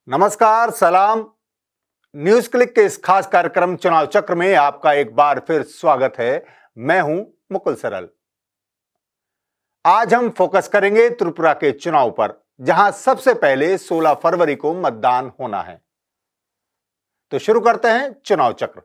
नमस्कार, सलाम। News click के इस खास कार्यक्रम चुनाव चक्र में आपका एक बार फिर स्वागत है। मैं हूं मुकुल सरल। आज हम फोकस करेंगे त्रिपुरा के चुनाव पर, जहां सबसे पहले 16 फरवरी को मतदान होना है। तो शुरू करते हैं चुनाव चक्र।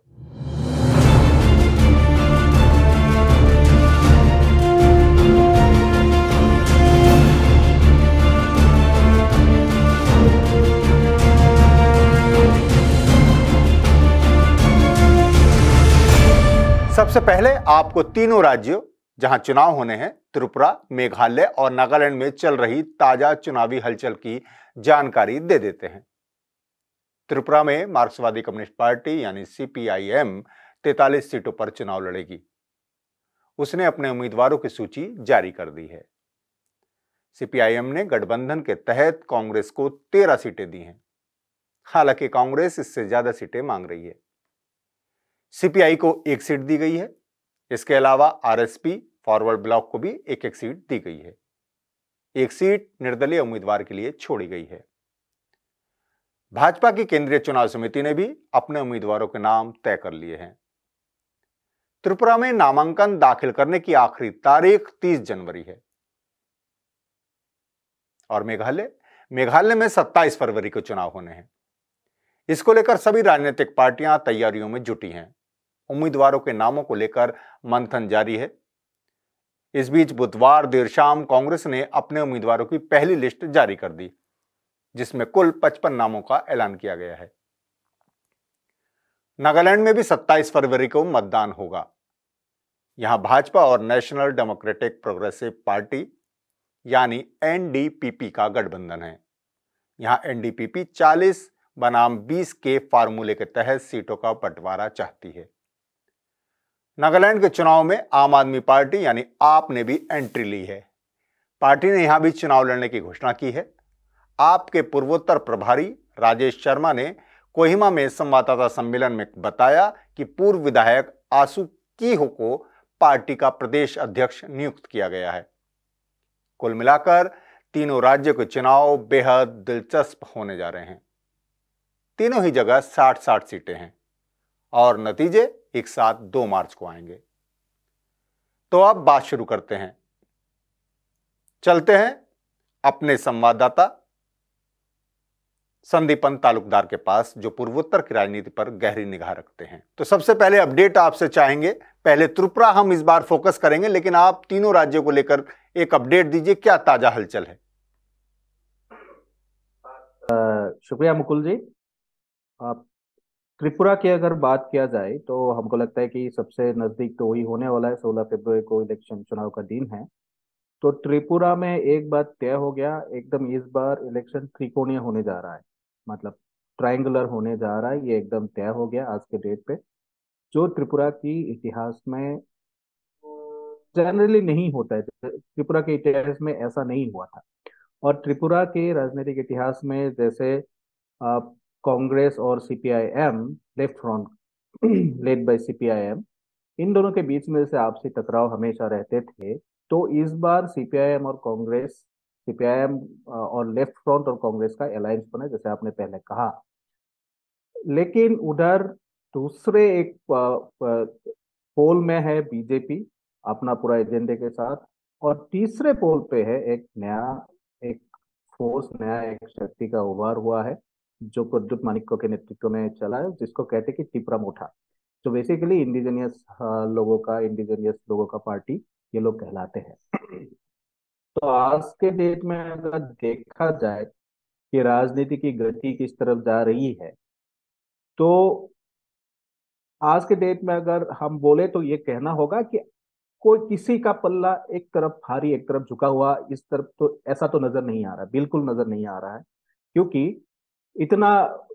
सबसे पहले आपको तीनों राज्यों जहां चुनाव होने हैं, त्रिपुरा, मेघालय और नागालैंड में चल रही ताजा चुनावी हलचल की जानकारी दे देते हैं। त्रिपुरा में मार्क्सवादी कम्युनिस्ट पार्टी यानी सीपीआईएम 43 सीटों पर चुनाव लड़ेगी। उसने अपने उम्मीदवारों की सूची जारी कर दी है। सीपीआईएम ने गठबंधन के तहत कांग्रेस को 13 सीटें दी हैं। हालांकि कांग्रेस इससे ज्यादा सीटें मांग रही है। सीपीआई को 1 सीट दी गई है। इसके अलावा आरएसपी, फॉरवर्ड ब्लॉक को भी एक एक सीट दी गई है। 1 सीट निर्दलीय उम्मीदवार के लिए छोड़ी गई है। भाजपा की केंद्रीय चुनाव समिति ने भी अपने उम्मीदवारों के नाम तय कर लिए हैं। त्रिपुरा में नामांकन दाखिल करने की आखिरी तारीख 30 जनवरी है। और मेघालय में 27 फरवरी को चुनाव होने हैं। इसको लेकर सभी राजनीतिक पार्टियां तैयारियों में जुटी हैं। उम्मीदवारों के नामों को लेकर मंथन जारी है। इस बीच बुधवार देर शाम कांग्रेस ने अपने उम्मीदवारों की पहली लिस्ट जारी कर दी, जिसमें कुल 55 नामों का ऐलान किया गया है। नागालैंड में भी 27 फरवरी को मतदान होगा। यहां भाजपा और नेशनल डेमोक्रेटिक प्रोग्रेसिव पार्टी यानी एनडीपीपी का गठबंधन है। यहां एनडीपीपी 40 बनाम 20 के फार्मूले के तहत सीटों का बंटवारा चाहती है। नागालैंड के चुनाव में आम आदमी पार्टी यानी आप ने भी एंट्री ली है। पार्टी ने यहां भी चुनाव लड़ने की घोषणा की है। आप के पूर्वोत्तर प्रभारी राजेश शर्मा ने कोहिमा में संवाददाता सम्मेलन में बताया कि पूर्व विधायक आसू कीहो को पार्टी का प्रदेश अध्यक्ष नियुक्त किया गया है। कुल मिलाकर तीनों राज्यों के चुनाव बेहद दिलचस्प होने जा रहे हैं। तीनों ही जगह 60-60 सीटें हैं और नतीजे एक साथ 2 मार्च को आएंगे। तो अब बात शुरू करते हैं। चलते हैं अपने संवाददाता संदीपन तालुकदार के पास, जो पूर्वोत्तर की राजनीति पर गहरी निगाह रखते हैं। तो सबसे पहले अपडेट आपसे चाहेंगे। पहले त्रिपुरा हम इस बार फोकस करेंगे, लेकिन आप तीनों राज्यों को लेकर एक अपडेट दीजिए। क्या ताजा हलचल है? शुक्रिया मुकुल जी। आप त्रिपुरा की अगर बात किया जाए तो हमको लगता है कि सबसे नजदीक तो वही होने वाला है। 16 फरवरी को इलेक्शन चुनाव का दिन है। तो त्रिपुरा में एक बात तय हो गया एकदम, इस बार इलेक्शन त्रिकोणीय होने जा रहा है, मतलब ट्रायंगुलर होने जा रहा है। ये एकदम तय हो गया आज के डेट पे, जो त्रिपुरा की इतिहास में जनरली नहीं होता है। त्रिपुरा के इतिहास में ऐसा नहीं हुआ था। और त्रिपुरा के राजनीतिक इतिहास में जैसे कांग्रेस और CPIM, left front led by CPIM, इन दोनों के बीच में से आपसी टकराव हमेशा रहते थे। तो इस बार सीपीआईएम और कांग्रेस, सीपीआईएम और लेफ्ट फ्रंट और कांग्रेस का अलायंस बना, जैसे आपने पहले कहा। लेकिन उधर दूसरे एक पोल में है बीजेपी अपना पूरा एजेंडे के साथ, और तीसरे पोल पे है एक नया, एक फोर्स, नया एक शक्ति का उभार हुआ है, जो प्रद्युत मानिक्य के नेतृत्व में चला है, जिसको कहते हैं कि टिपरा मोठा, जो बेसिकली इंडिजिनियस लोगों का पार्टी ये लोग कहलाते हैं। तो आज के डेट में अगर देखा जाए कि राजनीति की गति किस तरफ जा रही है, तो आज के डेट में अगर हम बोले तो ये कहना होगा कि कोई किसी का पल्ला एक तरफ भारी एक तरफ झुका हुआ, इस तरफ तो ऐसा तो नजर नहीं आ रहा, बिल्कुल नजर नहीं आ रहा है। क्योंकि इतना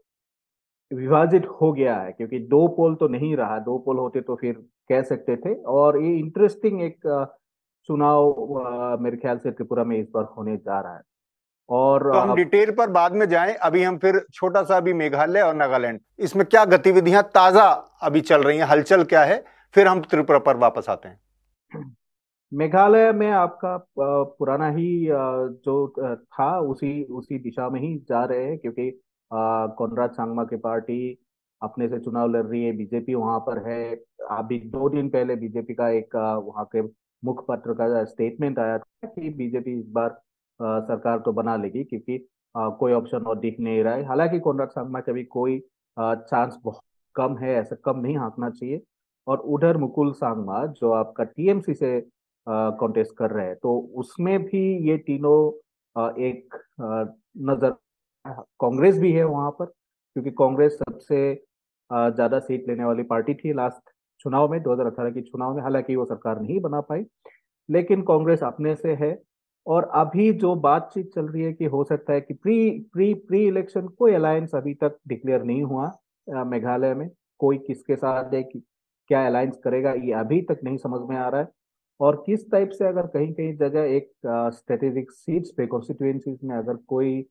विभाजित हो गया है, क्योंकि 2 पोल तो नहीं रहा। 2 पोल होते तो फिर कह सकते थे। और ये इंटरेस्टिंग एक चुनाव मेरे ख्याल से त्रिपुरा में इस बार होने जा रहा है। और तो हम डिटेल पर बाद में जाएं। अभी हम फिर छोटा सा अभी मेघालय और नागालैंड, इसमें क्या गतिविधियां ताजा अभी चल रही हैं, हलचल क्या है, फिर हम त्रिपुरा पर वापस आते हैं। मेघालय में आपका पुराना ही जो था, उसी उसी दिशा में ही जा रहे हैं। क्योंकि कोनराड सांगमा की पार्टी अपने से चुनाव लड़ रही है, बीजेपी वहां पर है। अभी 2 दिन पहले बीजेपी का एक वहां के मुखपत्र का स्टेटमेंट आया था कि बीजेपी इस बार सरकार तो बना लेगी, क्योंकि कोई ऑप्शन और दिख नहीं रहा है। हालांकि कोनराड सांगमा का भी कोई चांस बहुत कम है, ऐसा कम नहीं आंकना चाहिए। और उधर मुकुल सांगमा जो आपका टीएमसी से कॉन्टेस्ट कर रहे हैं, तो उसमें भी ये तीनों एक नजर, कांग्रेस भी है वहां पर, क्योंकि कांग्रेस सबसे ज्यादा सीट लेने वाली पार्टी थी लास्ट चुनाव में, 2018 के चुनाव में। हालांकि वो सरकार नहीं बना पाई, लेकिन कांग्रेस अपने से है। और अभी जो बातचीत चल रही है कि हो सकता है कि प्री प्री प्री इलेक्शन कोई अलायंस अभी तक डिक्लेयर नहीं हुआ मेघालय में, कोई किसके साथ है, क्या अलायंस करेगा, ये अभी तक नहीं समझ में आ रहा है। और किस टाइप से, अगर कहीं कहीं जगह एक स्ट्रेटेजिक सीट्स पे कॉन्स्टिट्यूएंसीज में अगर कोई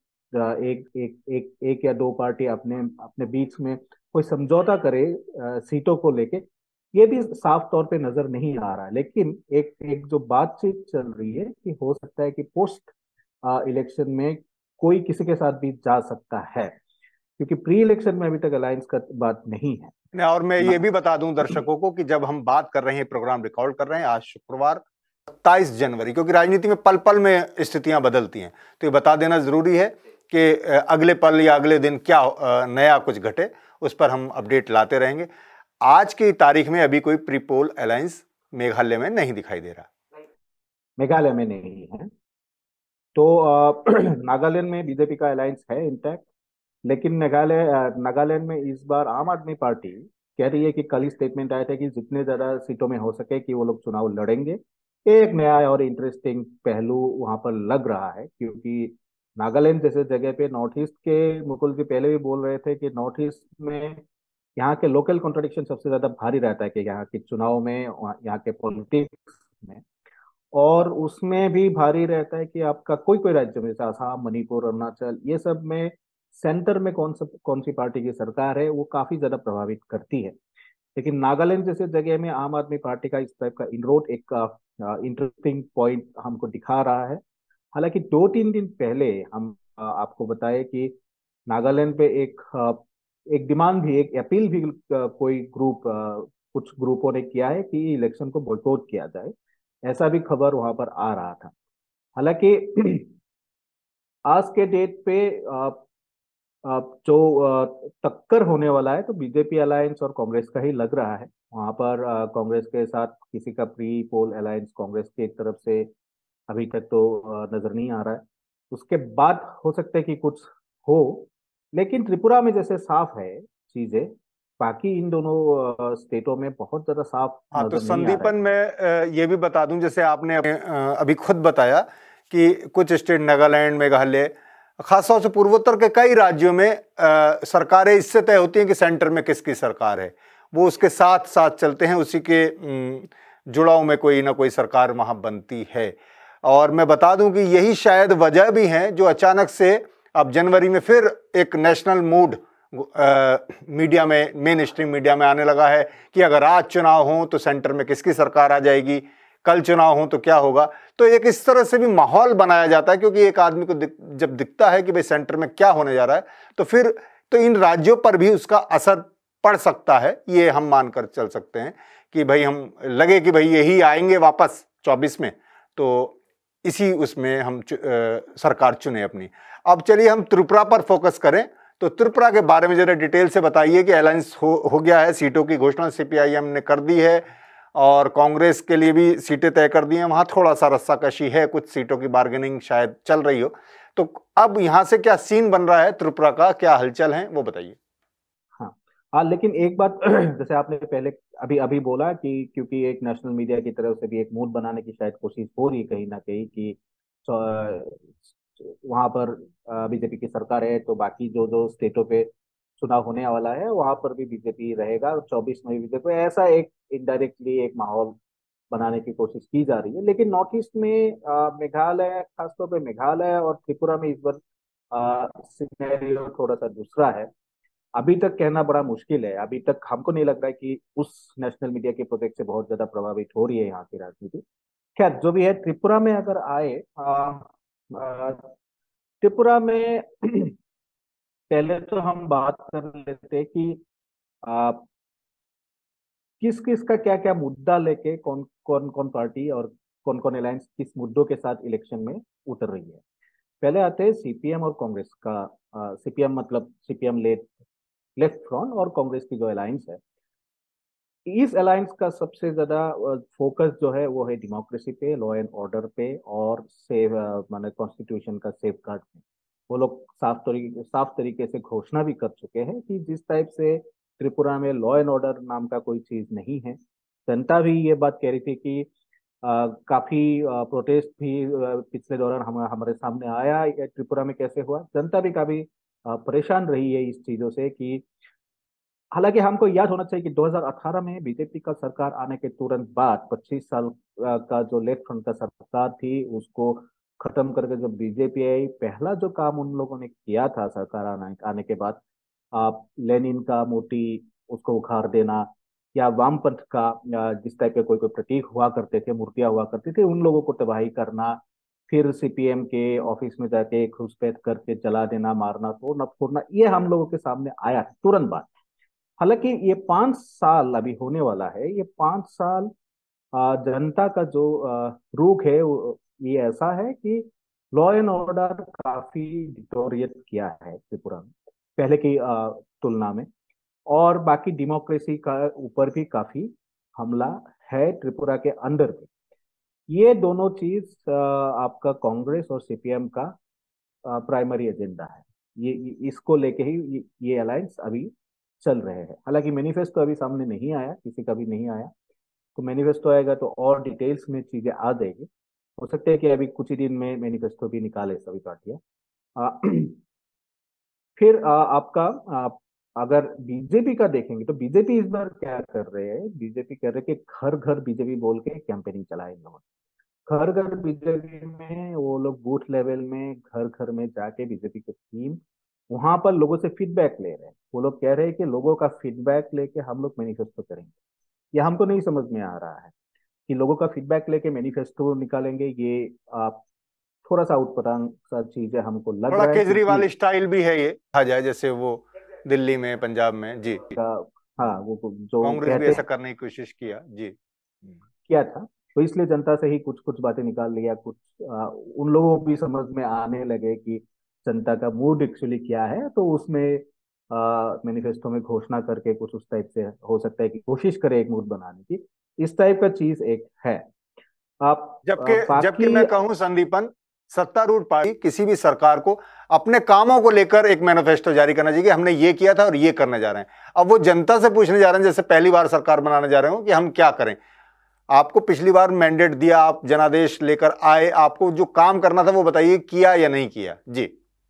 एक या दो पार्टी अपने अपने बीच में कोई समझौता करे सीटों को लेके, ये भी साफ तौर पे नजर नहीं आ रहा है। लेकिन एक एक जो बातचीत चल रही है कि हो सकता है कि पोस्ट इलेक्शन में कोई किसी के साथ भी जा सकता है, क्योंकि प्री इलेक्शन में अभी तक अलायंस का बात नहीं है और मैं ना। ये भी बता दूं दर्शकों को कि जब हम बात कर रहे हैं, प्रोग्राम रिकॉर्ड कर रहे हैं आज शुक्रवार 27 जनवरी, क्योंकि राजनीति में पल पल में स्थितियां बदलती हैं, तो ये बता देना जरूरी है कि अगले पल या अगले दिन क्या नया कुछ घटे, उस पर हम अपडेट लाते रहेंगे। आज की तारीख में अभी कोई प्रीपोल अलायंस मेघालय में नहीं दिखाई दे रहा। मेघालय में नहीं है। तो नागालैंड में बीजेपी का अलायंस है इंटैक्ट। लेकिन नागालैंड में इस बार आम आदमी पार्टी कह रही है कि कल ही स्टेटमेंट आया था कि जितने ज्यादा सीटों में हो सके कि वो लोग चुनाव लड़ेंगे। एक नया और इंटरेस्टिंग पहलू वहां पर लग रहा है, क्योंकि नागालैंड जैसे जगह पे नॉर्थ ईस्ट के, मुकुल जी पहले भी बोल रहे थे कि नॉर्थ ईस्ट में यहाँ के लोकल कॉन्ट्रडिक्शन सबसे ज्यादा भारी रहता है कि यहाँ के चुनाव में, यहाँ के पॉलिटिक्स में। और उसमें भी भारी रहता है कि आपका कोई कोई राज्य में, जैसे असम, मणिपुर, अरुणाचल, ये सब में सेंटर में कौन सी पार्टी की सरकार है, वो काफी ज्यादा प्रभावित करती है। लेकिन नागालैंड जैसे जगह में आम आदमी पार्टी का इस टाइप का इनरोड एक इंटरेस्टिंग पॉइंट हमको दिखा रहा है। हालांकि 2-3 दिन पहले हम आपको बताए कि नागालैंड पे एक डिमांड भी, एक अपील भी कोई ग्रुप, कुछ ग्रुपों ने किया है कि इलेक्शन को बॉयकॉट किया जाए। ऐसा भी खबर वहां पर आ रहा था। हालांकि आज के डेट पे जो टक्कर होने वाला है, तो बीजेपी अलायंस और कांग्रेस का ही लग रहा है। वहां पर कांग्रेस के साथ किसी का प्री पोल अलायंस कांग्रेस की तरफ से अभी तक तो नजर नहीं आ रहा है। उसके बाद हो सकता है कि कुछ हो। लेकिन त्रिपुरा में जैसे साफ है चीजें, बाकी इन दोनों स्टेटों में बहुत ज्यादा साफ हाँ, तो नजर नहीं आ रहा संदीपन है। मैं ये भी बता दूं, जैसे आपने अभी खुद बताया कि कुछ स्टेट, नागालैंड, मेघालय, खासतौर से पूर्वोत्तर के कई राज्यों में सरकारें इससे तय होती हैं कि सेंटर में किसकी सरकार है, वो उसके साथ साथ चलते हैं, उसी के जुड़ाव में कोई ना कोई सरकार वहां बनती है। और मैं बता दूं कि यही शायद वजह भी है जो अचानक से अब जनवरी में फिर एक नेशनल मूड मीडिया में, मेन स्ट्रीम मीडिया में आने लगा है कि अगर आज चुनाव हो तो सेंटर में किसकी सरकार आ जाएगी, कल चुनाव हो तो क्या होगा। तो एक इस तरह से भी माहौल बनाया जाता है, क्योंकि एक आदमी को जब दिखता है कि भाई सेंटर में क्या होने जा रहा है, तो फिर तो इन राज्यों पर भी उसका असर पड़ सकता है। ये हम मानकर चल सकते हैं कि भाई, हम लगे कि भाई यही आएंगे वापस 24 में, तो इसी उसमें हम सरकार चुने अपनी। अब चलिए हम त्रिपुरा पर फोकस करें। तो त्रिपुरा के बारे में जरा डिटेल से बताइए कि अलायंस हो गया है, सीटों की घोषणा सीपीआईएम ने कर दी है और कांग्रेस के लिए भी सीटें तय कर दी हैं। वहां थोड़ा सा रस्साकशी है, कुछ सीटों की बार्गेनिंग शायद चल रही हो। तो अब यहां से क्या सीन बन रहा है त्रिपुरा का, क्या हलचल है, वो बताइए। हाँ। हाँ, लेकिन एक बात जैसे आपने पहले अभी अभी बोला कि क्योंकि एक नेशनल मीडिया की तरफ से भी एक मूड बनाने की शायद कोशिश हो रही है कहीं ना कहीं कि वहां पर बीजेपी की सरकार है, तो बाकी जो जो स्टेटों पे चुनाव होने वाला है वहां पर भी बीजेपी रहेगा, और 24 में भी बीजेपी, ऐसा एक इनडायरेक्टली एक माहौल बनाने की कोशिश की जा रही है। लेकिन नॉर्थ ईस्ट में मेघालय, खासतौर पे मेघालय और त्रिपुरा में इस बार सिनेरियो थोड़ा सा दूसरा है। अभी तक कहना बड़ा मुश्किल है। अभी तक हमको नहीं लग रहा है कि उस नेशनल मीडिया के प्रोजेक्ट से बहुत ज्यादा प्रभावित हो रही है यहाँ की राजनीति। खैर, जो भी है, त्रिपुरा में अगर आए, त्रिपुरा में पहले तो हम बात कर लेते हैं कि आ, किस किस का क्या क्या मुद्दा लेके कौन कौन कौन पार्टी और कौन कौन अलायंस किस मुद्दों के साथ इलेक्शन में उतर रही है। पहले आते हैं सीपीएम और कांग्रेस का। सीपीएम मतलब सीपीएम लेफ्ट फ्रंट और कांग्रेस की जो अलायंस है, इस अलायंस का सबसे ज्यादा फोकस जो है वो है डेमोक्रेसी पे, लॉ एंड ऑर्डर पे और सेव माने कॉन्स्टिट्यूशन का सेफ गार्ड पे। वो लोग साफ तरीके से घोषणा भी कर चुके हैं कि जिस टाइप से त्रिपुरा में लॉ एंड ऑर्डर नाम का कोई चीज नहीं है। जनता भी ये बात कह रही थी कि काफी प्रोटेस्ट भी पिछले दौरान हमारे सामने आया, ये त्रिपुरा में कैसे हुआ। जनता भी काफी परेशान रही है इस चीजों से कि हालांकि हमको याद होना चाहिए कि 2018 में बीजेपी का सरकार आने के तुरंत बाद 25 साल का जो लेफ्ट फ्रंट का सरकार थी उसको खत्म करके जब बीजेपी आई, पहला जो काम उन लोगों ने किया था सरकार आने के बाद, आप लेनिन का मूर्ति उसको उखाड़ देना या वामपंथ का जिस टाइप के कोई कोई प्रतीक हुआ करते थे, मूर्तियां हुआ करती थी, उन लोगों को तबाही करना, फिर सीपीएम के ऑफिस में जाके घुसपैठ करके जला देना, मारना, तोड़ना फोड़ना, ये हम लोगों के सामने आया तुरंत बाद। हालांकि ये 5 साल अभी होने वाला है, ये 5 साल जनता का जो रुख है ये ऐसा है कि लॉ एंड ऑर्डर काफी डिटोरिएट किया है त्रिपुरा में पहले की तुलना में। और बाकी डेमोक्रेसी का ऊपर भी काफी हमला है त्रिपुरा के अंदर भी। ये दोनों चीज आपका कांग्रेस और सीपीएम का प्राइमरी एजेंडा है। इसको लेके ही ये अलायंस अभी चल रहे हैं। हालांकि मैनिफेस्टो अभी सामने नहीं आया, किसी का भी नहीं आया। तो मैनिफेस्टो आएगा तो और डिटेल्स में चीजें आ जाएगी। हो सकता है कि अभी कुछ ही दिन में मैनिफेस्टो भी निकाले सभी पार्टियां। फिर आपका अगर बीजेपी का देखेंगे तो बीजेपी इस बार क्या कर रहे हैं, बीजेपी कह रहे हैं कि घर घर बीजेपी बोल के कैंपेनिंग चलाए इन लोगों ने। घर घर बीजेपी में वो लोग बूथ लेवल में घर घर में जाके बीजेपी की टीम वहां पर लोगों से फीडबैक ले रहे हैं। वो लोग कह रहे हैं कि लोगों का फीडबैक लेके हम लोग मैनिफेस्टो करेंगे। ये हमको नहीं समझ में आ रहा है कि लोगों का फीडबैक लेके मैनिफेस्टो निकालेंगे। ये आप थोड़ा सा उटपटांग सा चीज है हमको लग थोड़ा रहा है, क्योंकि केजरीवाल स्टाइल भी है ये, कहा जाए जैसे वो दिल्ली में, पंजाब में। जी, का हाँ वो जो कांग्रेस भी कहते ऐसा करने की कोशिश किया। जी। किया था, तो इसलिए जनता से ही कुछ कुछ बातें निकाल लिया। कुछ उन लोगों को भी समझ में आने लगे कि जनता का मूड एक्चुअली क्या है, तो उसमें मैनिफेस्टो में घोषणा करके कुछ उस टाइप से हो सकता है कि कोशिश करे एक मूड बनाने की। इस टाइप का चीज एक है। आप जबकि जबकि बाकी मैं कहूं संदीपन, सत्तारूढ़ पार्टी किसी भी सरकार को अपने कामों को लेकर एक मैनिफेस्टो जारी करना चाहिए कि हमने ये किया था और ये करने जा रहे हैं। अब वो जनता से पूछने जा रहे हैं, जैसे पहली बार सरकार बनाने जा रहे हो, कि हम क्या करें। आपको पिछली बार मैंडेट दिया, आप जनादेश लेकर आए, आपको जो काम करना था वो बताइए, किया या नहीं किया। जी।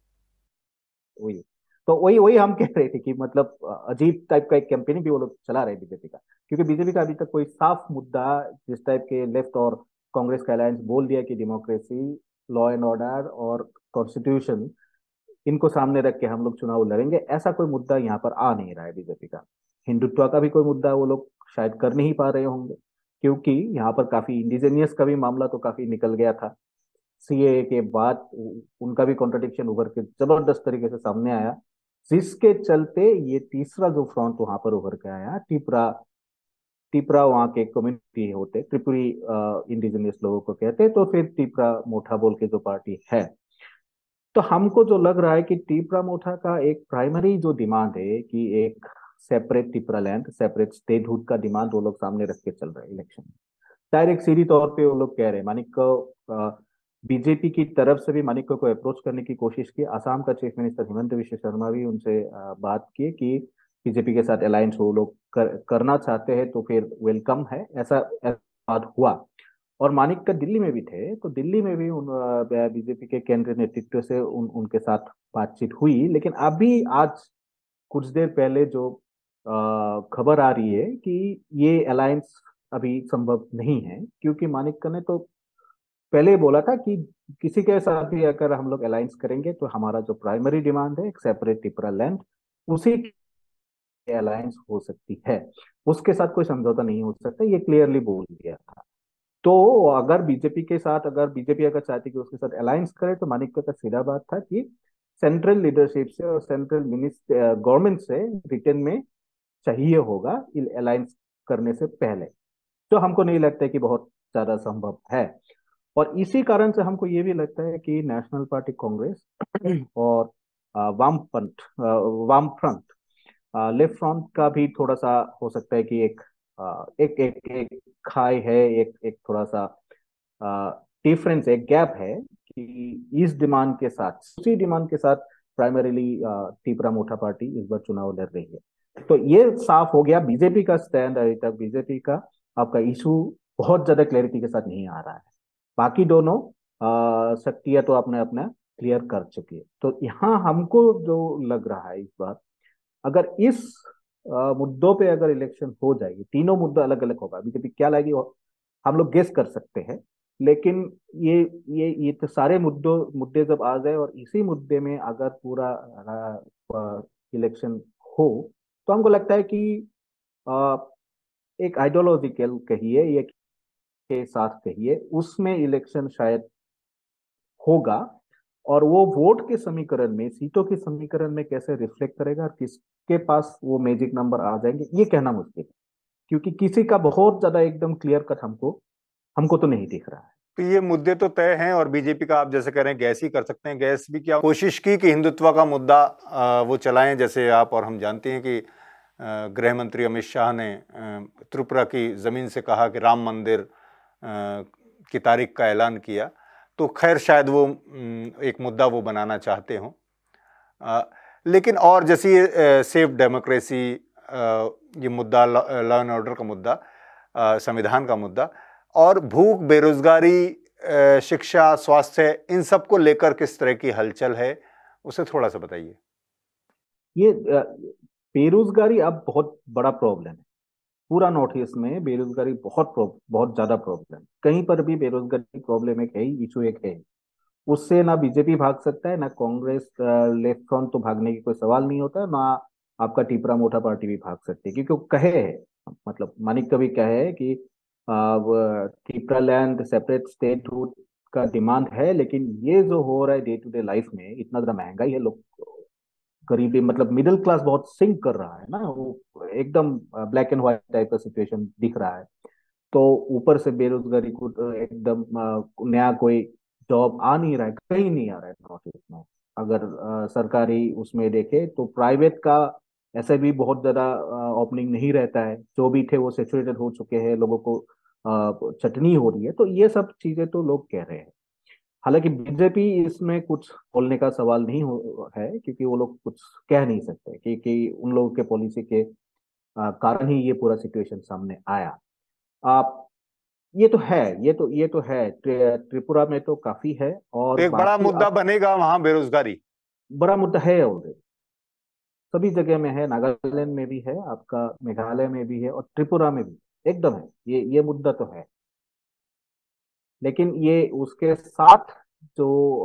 वही तो वही वही हम कह रहे थे कि मतलब अजीब टाइप का एक कैंपेनिंग भी वो लोग चला रहे हैं बीजेपी का। क्योंकि बीजेपी का अभी तक कोई साफ मुद्दा, जिस टाइप के लेफ्ट और कांग्रेस का अलायंस बोल दिया कि डेमोक्रेसी, लॉ एंड ऑर्डर और कॉन्स्टिट्यूशन, इनको सामने रख के हम लोग चुनाव लड़ेंगे, ऐसा कोई मुद्दा यहाँ पर आ नहीं रहा है बीजेपी का। हिंदुत्व का भी कोई मुद्दा वो लोग शायद कर नहीं पा रहे होंगे, क्योंकि यहाँ पर काफी इंडिजीनियस का भी मामला तो काफी निकल गया था। सीएए के बाद उनका भी कॉन्ट्रडिक्शन उभर के जबरदस्त तरीके से सामने आया, जिसके चलते ये तीसरा जो फ्रंट वहां पर उभर के आया, टिपरा। टिपरा वहाँ के कम्युनिटी होते, त्रिपुरी इंडिजिनियस लोगों को कहते हैं, तो फिर टिपरा मोठा बोल के जो पार्टी है। तो हमको जो लग रहा है कि टिपरा मोठा का एक प्राइमरी जो डिमांड है कि एक separate Tipraland, separate statehood का डिमांड वो लोग सामने रख के चल रहे हैं इलेक्शन में। डायरेक्ट सीधी तौर पे वो लोग कह रहे हैं, मानिक को बीजेपी की तरफ से भी मानिक को अप्रोच करने की कोशिश की। असम का चीफ मिनिस्टर हिमंत विश्व शर्मा भी उनसे बात की कि बीजेपी के साथ अलायंस वो लोग करना चाहते हैं तो फिर वेलकम है, ऐसा बात हुआ। और मानिक का दिल्ली में भी थे, तो दिल्ली में भी उन बीजेपी के केंद्रीय नेतृत्व से उनके साथ बातचीत हुई। लेकिन अभी आज कुछ देर पहले जो खबर आ रही है कि ये अलायंस अभी संभव नहीं है, क्योंकि मानिक ने तो पहले ही बोला था कि किसी के साथ भी अगर हम लोग अलायंस करेंगे तो हमारा जो प्राइमरी डिमांड है एक सेपरेट टिपरा लैंड, उसी की अलायंस हो सकती है, उसके साथ कोई समझौता नहीं हो सकता, ये क्लियरली बोल दिया था। तो अगर बीजेपी के साथ, अगर बीजेपी अगर चाहती कि उसके साथ अलायंस करे, तो मानिक का सीधा बात था कि सेंट्रल लीडरशिप से और सेंट्रल मिनिस्टर गवर्नमेंट से रिटर्न में चाहिए होगा अलायंस करने से पहले। तो हमको नहीं लगता है कि बहुत ज्यादा संभव है। और इसी कारण से हमको ये भी लगता है कि नेशनल पार्टी कांग्रेस और वामपंथ वाम फ्रंट लेफ्ट फ्रंट का भी थोड़ा सा हो सकता है कि एक खाई है, एक एक थोड़ा सा डिफरेंस, एक गैप है कि इस डिमांड के साथ, उसी डिमांड के साथ प्राइमरीली तीपरा मोटा पार्टी इस बार चुनाव लड़ रही है। तो ये साफ हो गया बीजेपी का स्टैंड। अभी तक बीजेपी का आपका इशू बहुत ज्यादा क्लैरिटी के साथ नहीं आ रहा है। बाकी दोनों शक्तियां तो अपने अपना क्लियर कर चुकी है। तो यहाँ हमको जो लग रहा है इस बार, अगर इस मुद्दों पे अगर इलेक्शन हो जाएगी, तीनों मुद्दा अलग अलग होगा, बीजेपी क्या लाएगी हम लोग गेस कर सकते हैं। लेकिन ये ये तो सारे मुद्दे जब आ जाए और इसी मुद्दे में अगर पूरा इलेक्शन हो, तो हमको लगता है कि अ, एक आइडियोलॉजिकल कहिए या के साथ कहिए, उसमें इलेक्शन शायद होगा। और वो वोट के समीकरण में, सीटों के समीकरण में कैसे रिफ्लेक्ट करेगा और किसके पास वो मैजिक नंबर आ जाएंगे, ये कहना मुश्किल है। क्योंकि किसी का बहुत ज्यादा एकदम क्लियर कट हमको हमको तो नहीं दिख रहा है। तो ये मुद्दे तो तय हैं और बीजेपी का आप जैसे कह रहे हैं गैस ही कर सकते हैं। गैस भी क्या कोशिश की कि हिंदुत्व का मुद्दा वो चलाएं, जैसे आप और हम जानते हैं कि गृह मंत्री अमित शाह ने त्रिपुरा की जमीन से कहा कि राम मंदिर की तारीख का ऐलान किया। तो खैर शायद वो एक मुद्दा वो बनाना चाहते हों। लेकिन और जैसे ये सेफ डेमोक्रेसी, ये मुद्दा, लॉ एंड ऑर्डर का मुद्दा, संविधान का मुद्दा, और भूख, बेरोजगारी, शिक्षा, स्वास्थ्य, इन सब को लेकर किस तरह की हलचल है, उसे थोड़ा सा बताइए। ये बेरोजगारी अब बहुत बड़ा प्रॉब्लम है। पूरा नॉर्थ ईस्ट में बेरोजगारी बहुत ज्यादा प्रॉब्लम, कहीं पर भी बेरोजगारी प्रॉब्लम एक है ही, इशू एक है। उससे ना बीजेपी भाग सकता है, ना कांग्रेस लेफ्ट फ्रंट तो भागने की कोई सवाल नहीं होता, ना आपका टीपरा मोटा पार्टी भी भाग सकती है। क्योंकि वो कहे है, मतलब मानिक कभी कहे है कि टीपरा लैंड सेपरेट स्टेट का डिमांड है। लेकिन ये जो हो रहा है डे टू डे लाइफ में, इतना ज्यादा महंगाई है, लोग गरीबी, मतलब मिडिल क्लास बहुत सिंक कर रहा है ना, वो एकदम ब्लैक एंड व्हाइट टाइप का सिचुएशन दिख रहा है। तो ऊपर से बेरोजगारी को एकदम नया कोई जॉब आ नहीं रहा है, कहीं नहीं आ रहा है नॉर्थ ईस्ट में। अगर सरकारी उसमें देखे तो प्राइवेट का ऐसे भी बहुत ज्यादा ओपनिंग नहीं रहता है, जो भी थे वो सेचुरेटेड हो चुके हैं, लोगों को चटनी हो रही है। तो ये सब चीजें तो लोग कह रहे हैं। हालांकि बीजेपी इसमें कुछ बोलने का सवाल नहीं है, क्योंकि वो लोग कुछ कह नहीं सकते, क्योंकि उन लोगों के पॉलिसी के कारण ही ये पूरा सिचुएशन सामने आया। आप ये तो है, ये तो है, त्रिपुरा में तो काफी है। तो और एक बड़ा बाकी मुद्दा आप, बनेगा वहां बेरोजगारी। बड़ा मुद्दा है ऑलरेडी, सभी जगह में है, नागालैंड में भी है, आपका मेघालय में भी है और त्रिपुरा में भी एकदम है। ये मुद्दा तो है। लेकिन ये उसके साथ जो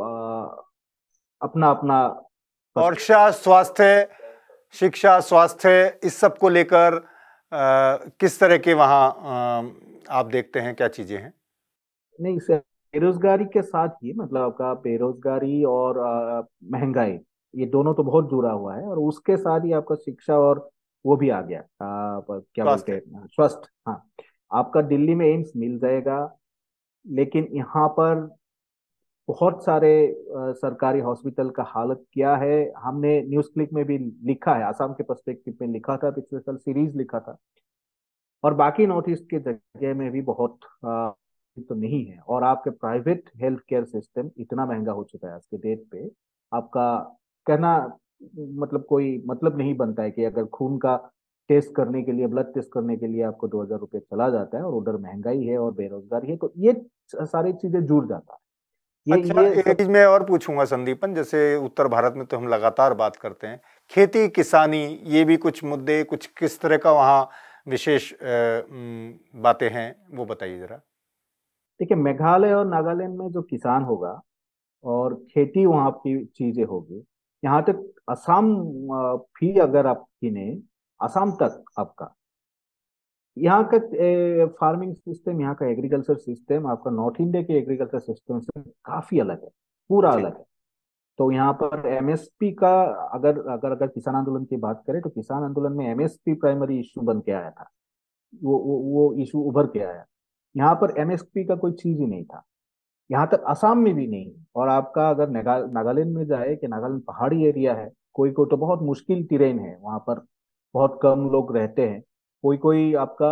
अपना अपना और शिक्षा स्वास्थ्य, इस सब को लेकर किस तरह के वहां आप देखते हैं, क्या चीजें हैं? नहीं, इसे बेरोजगारी के साथ ही, मतलब आपका बेरोजगारी और महंगाई, ये दोनों तो बहुत जुड़ा हुआ है। और उसके साथ ही आपका शिक्षा और वो भी आ गया, क्या बोलते स्वास्थ्य। हैं, स्वास्थ्य। हाँ, आपका दिल्ली में एम्स मिल जाएगा, लेकिन यहाँ पर बहुत सारे सरकारी हॉस्पिटल का हालत क्या है, हमने न्यूज क्लिक में भी लिखा है, आसाम के पर्सपेक्टिव में लिखा था, पिछले साल सीरीज लिखा था। और बाकी नॉर्थ ईस्ट के जगह में भी बहुत तो नहीं है। और आपके प्राइवेट हेल्थ केयर सिस्टम इतना महंगा हो चुका है आज के डेट पे, आपका कहना, मतलब कोई मतलब नहीं बनता है कि अगर खून का टेस्ट करने के लिए, ब्लड टेस्ट करने के लिए आपको 2,000 रुपये चला जाता है, और उधर महंगाई है और बेरोजगारी है, तो ये सारी चीजें जुड़ जाता है। अच्छा, ये एक सब। चीज मैं और पूछूंगा संदीपन, जैसे उत्तर भारत में तो हम लगातार बात करते हैं खेती किसानी, ये भी कुछ मुद्दे, कुछ किस तरह का वहाँ विशेष बातें हैं, वो बताइए जरा। देखिए, मेघालय और नागालैंड में जो किसान होगा और खेती वहाँ की चीजें होगी, यहाँ तक असम भी अगर आप गिने, असम तक आपका, यहाँ का फार्मिंग सिस्टम, यहाँ का एग्रीकल्चर सिस्टम आपका नॉर्थ इंडिया के एग्रीकल्चर सिस्टम से काफी अलग है, पूरा जी। अलग है। तो यहाँ पर एमएसपी का, अगर अगर अगर किसान आंदोलन की बात करें तो किसान आंदोलन में एमएसपी प्राइमरी इशू बन के आया था। वो इशू उभर के आया। यहाँ पर एमएसपी का कोई चीज ही नहीं था। यहाँ तक असम में भी नहीं। और आपका अगर नागालैंड में जाए कि नागालैंड पहाड़ी एरिया है, कोई कोई तो बहुत मुश्किल टिरेन है वहाँ पर, बहुत कम लोग रहते हैं। कोई कोई आपका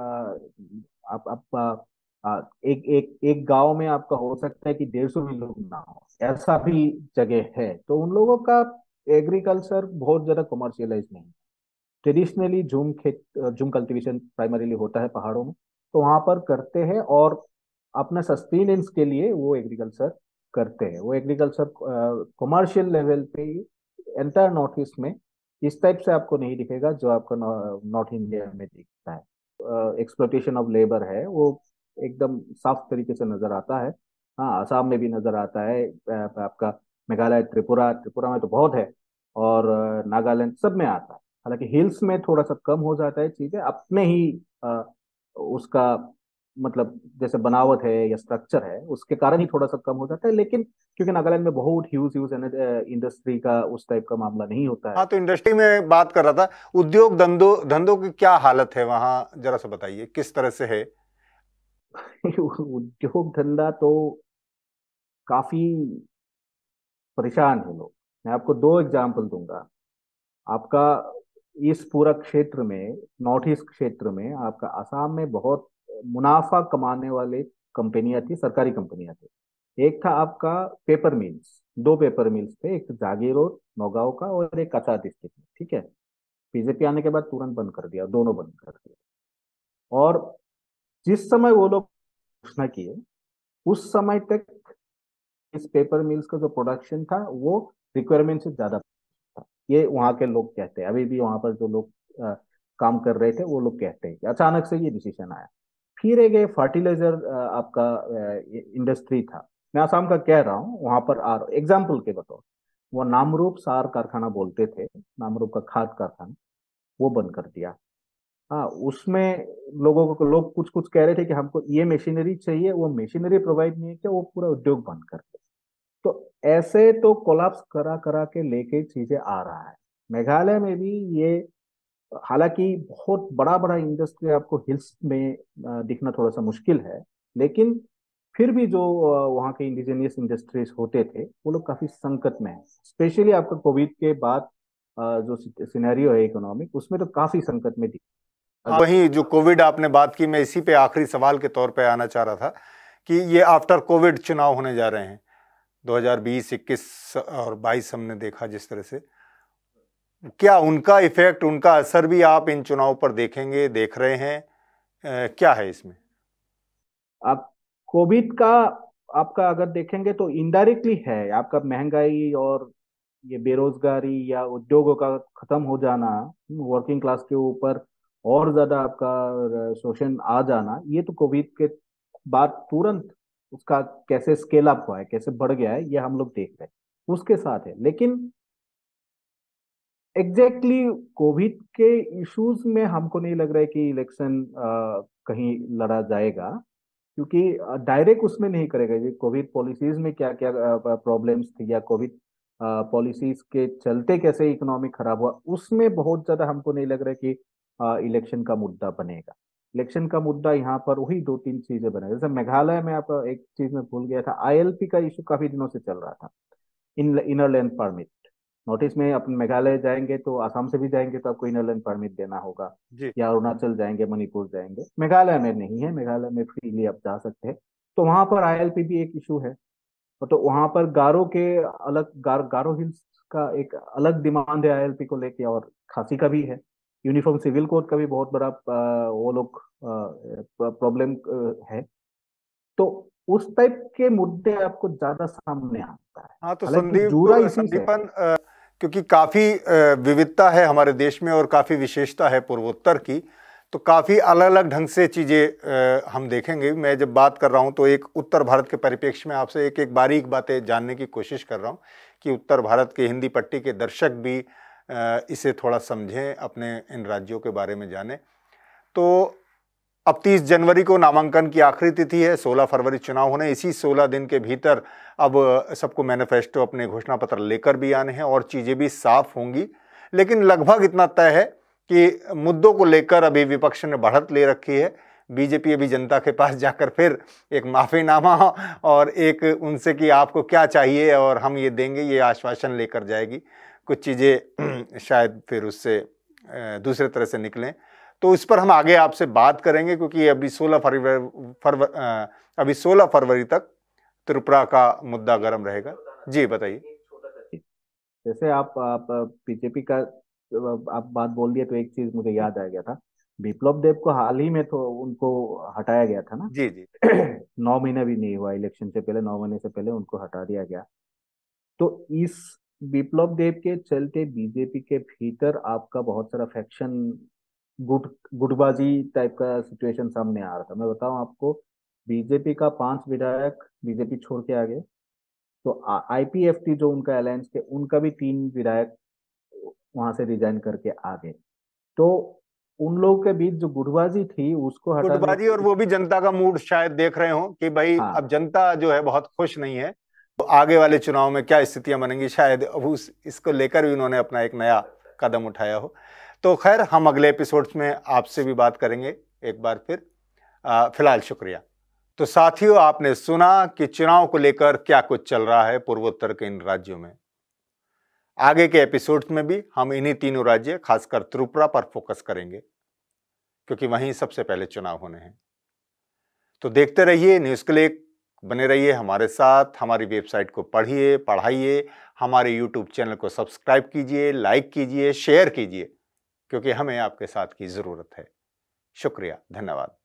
आप एक एक एक गांव में आपका हो सकता है कि 150 भी लोग ना हो, ऐसा भी जगह है। तो उन लोगों का एग्रीकल्चर बहुत ज्यादा कमर्शियलाइज नहीं। ट्रेडिशनली झूम कल्टीवेशन प्राइमरीली होता है पहाड़ों में, तो वहां पर करते हैं और अपना सस्टेनेंस के लिए वो एग्रीकल्चर करते हैं। वो एग्रीकल्चर कमर्शियल लेवल पे एंटायर नॉर्थ ईस्ट में इस टाइप से आपको नहीं दिखेगा जो आपका नॉर्थ इंडिया में दिखता है। एक्सप्लोटेशन ऑफ लेबर है वो एकदम साफ तरीके से नजर आता है। हाँ, असम में भी नजर आता है। आपका मेघालय, त्रिपुरा, त्रिपुरा में तो बहुत है। और नागालैंड सब में आता है। हालांकि हिल्स में थोड़ा सा कम हो जाता है चीजें अपने ही उसका मतलब जैसे बनावट है या स्ट्रक्चर है उसके कारण ही थोड़ा सा कम हो जाता है। लेकिन क्योंकि नागालैंड में बहुत ह्यूज ह्यूज इंडस्ट्री का उस टाइप का मामला नहीं होता हाँ, है। तो इंडस्ट्री में बात कर रहा था। उद्योग धंधों धंधों की क्या हालत है वहां, जरा सा बताइए किस तरह से है। उद्योग धंधा तो काफी परेशान है लोग। मैं आपको दो एग्जांपल दूंगा। आपका इस पूरा क्षेत्र में, नॉर्थ ईस्ट क्षेत्र में, आपका आसाम में बहुत मुनाफा कमाने वाले कंपनियां थी, सरकारी कंपनियां थी। एक था आपका पेपर मिल्स, दो पेपर मिल्स थे, एक जागीर और नौगांव का और एक कचा डिस्ट्रिक्ट में, ठीक है। बीजेपी आने के बाद तुरंत बंद कर दिया, दोनों बंद कर दिया। और जिस समय वो लोग घोषणा किए उस समय तक इस पेपर मिल्स का जो प्रोडक्शन था वो रिक्वायरमेंट से ज्यादा था। ये वहाँ के लोग कहते हैं, अभी भी वहां पर जो लोग काम कर रहे थे वो लोग कहते हैं कि अचानक से ये डिसीजन आया। फिर एक फर्टिलाइजर आपका इंडस्ट्री था। मैं आसाम का कह रहा हूँ, वहां पर आ एग्जाम्पल के बताओ। वो नामरूप सार कारखाना बोलते थे, नामरूप का खाद कारखाना, वो बंद कर दिया। हाँ, उसमें लोगों को, लोग कुछ कुछ कह रहे थे कि हमको ये मशीनरी चाहिए, वो मशीनरी प्रोवाइड नहीं किया, वो पूरा उद्योग बंद कर दिया। तो ऐसे तो कोलाप्स करा करा के लेके चीजें आ रहा है। मेघालय में भी ये, हालांकि बहुत बड़ा बड़ा इंडस्ट्री आपको हिल्स में दिखना थोड़ा सा मुश्किल है, लेकिन फिर भी जो वहाँ के इंडिजीनियस इंडस्ट्रीज होते थे वो लोग काफी संकट में है। स्पेशली आपका कोविड के बाद जो सिनेरियो है इकोनॉमिक, उसमें तो काफी संकट में दिख। हाँ, वही जो कोविड आपने बात की, मैं इसी पे आखिरी सवाल के तौर पे आना चाह रहा था कि ये आफ्टर कोविड चुनाव होने जा रहे हैं 2020, 21 और 22, हमने देखा जिस तरह से। क्या उनका इफेक्ट, उनका असर भी आप इन चुनाव पर देखेंगे, देख रहे हैं? क्या है इसमें? आप कोविड का आपका अगर देखेंगे तो इनडायरेक्टली है। आपका महंगाई और ये बेरोजगारी या उद्योगों का खत्म हो जाना, वर्किंग क्लास के ऊपर और ज्यादा आपका शोषण आ जाना, ये तो कोविड के बाद तुरंत उसका कैसे स्केल अप हुआ है, कैसे बढ़ गया है, ये हम लोग देख रहे हैं, उसके साथ है। लेकिन एग्जैक्टली कोविड के इश्यूज में हमको नहीं लग रहा है कि इलेक्शन कहीं लड़ा जाएगा, क्योंकि डायरेक्ट उसमें नहीं करेगा। ये कोविड पॉलिसीज में क्या क्या प्रॉब्लम्स थी या कोविड पॉलिसीज के चलते कैसे इकोनॉमी खराब हुआ, उसमें बहुत ज्यादा हमको नहीं लग रहा है कि इलेक्शन का मुद्दा बनेगा। इलेक्शन का मुद्दा यहाँ पर वही दो तीन चीजें बने, जैसे मेघालय में आप एक चीज में भूल गया था, आईएलपी का इशू काफी दिनों से चल रहा था। इनर लैंड परमिट, नोटिस में अपन मेघालय जाएंगे तो आसाम से भी जाएंगे तो आपको इनर लैंड परमिट देना होगा, जी। या अरुणाचल जाएंगे, मणिपुर जाएंगे। मेघालय में नहीं है, मेघालय में फ्रीली आप जा सकते हैं। तो वहां पर आईएलपी भी एक इशू है। तो वहां पर गारो के अलग, गारो हिल्स का एक अलग डिमांड है आईएलपी को लेके, और खासी का भी है। यूनिफॉर्म सिविल कोड का भी बहुत बड़ा वो लोग प्रॉब्लम है। तो उस टाइप के मुद्दे आपको ज्यादा सामने आता है। हाँ, तो हालांकि जुड़ा इसी से है। संदीपन, क्योंकि काफी विविधता है हमारे देश में और काफी विशेषता है पूर्वोत्तर की, तो काफी अलग अलग ढंग से चीजें हम देखेंगे। मैं जब बात कर रहा हूं तो एक उत्तर भारत के परिप्रेक्ष्य में आपसे एक एक बारीक बातें जानने की कोशिश कर रहा हूं कि उत्तर भारत के हिंदी पट्टी के दर्शक भी इसे थोड़ा समझें, अपने इन राज्यों के बारे में जानें। तो अब 30 जनवरी को नामांकन की आखिरी तिथि है, 16 फरवरी चुनाव होने, इसी 16 दिन के भीतर अब सबको मैनिफेस्टो अपने घोषणा पत्र लेकर भी आने हैं और चीज़ें भी साफ होंगी। लेकिन लगभग इतना तय है कि मुद्दों को लेकर अभी विपक्ष ने बढ़त ले रखी है। बीजेपी अभी जनता के पास जाकर फिर एक माफीनामा और एक उनसे कि आपको क्या चाहिए और हम ये देंगे, ये आश्वासन लेकर जाएगी। कुछ चीज़ें शायद फिर उससे दूसरे तरह से निकलें, तो इस पर हम आगे आपसे बात करेंगे, क्योंकि अभी 16 फरवरी तक त्रिपुरा का मुद्दा गर्म रहेगा। जी बताइए। जैसे आप बीजेपी का आप बात बोल दिए तो एक चीज मुझे याद आ गया था। विप्लव देव को हाल ही में तो उनको हटाया गया था ना। जी जी 9 महीने भी नहीं हुआ इलेक्शन से पहले, 9 महीने से पहले उनको हटा दिया गया। तो इस विप्लव देव के चलते बीजेपी के भीतर आपका बहुत सारा फैक्शन, गुटबाजी टाइप का सिचुएशन सामने आ रहा था। मैं बताऊं आपको, बीजेपी का 5 विधायक बीजेपी छोड़ के आ गए। तो आईपीएफटी जो उनका अलायंस थे, उनका भी 3 विधायक वहां से रिजाइन करके आ गए। तो उन लोगों के बीच जो गुटबाजी थी उसको हटाने गुटबाजी, और वो भी जनता का मूड शायद देख रहे हो कि भाई अब हाँ, जनता जो है बहुत खुश नहीं है, तो आगे वाले चुनाव में क्या स्थितियां बनेंगी, शायद अब इसको लेकर भी उन्होंने अपना एक नया कदम उठाया हो। तो खैर, हम अगले एपिसोड्स में आपसे भी बात करेंगे एक बार फिर। फिलहाल शुक्रिया। तो साथियों, आपने सुना कि चुनाव को लेकर क्या कुछ चल रहा है पूर्वोत्तर के इन राज्यों में। आगे के एपिसोड्स में भी हम इन्हीं तीनों राज्य, खासकर त्रिपुरा पर फोकस करेंगे, क्योंकि वहीं सबसे पहले चुनाव होने हैं। तो देखते रहिए न्यूज़ क्लिक, बने रहिए हमारे साथ। हमारी वेबसाइट को पढ़िए, पढ़ाइए, हमारे यूट्यूब चैनल को सब्सक्राइब कीजिए, लाइक कीजिए, शेयर कीजिए, क्योंकि हमें आपके साथ की जरूरत है। शुक्रिया, धन्यवाद।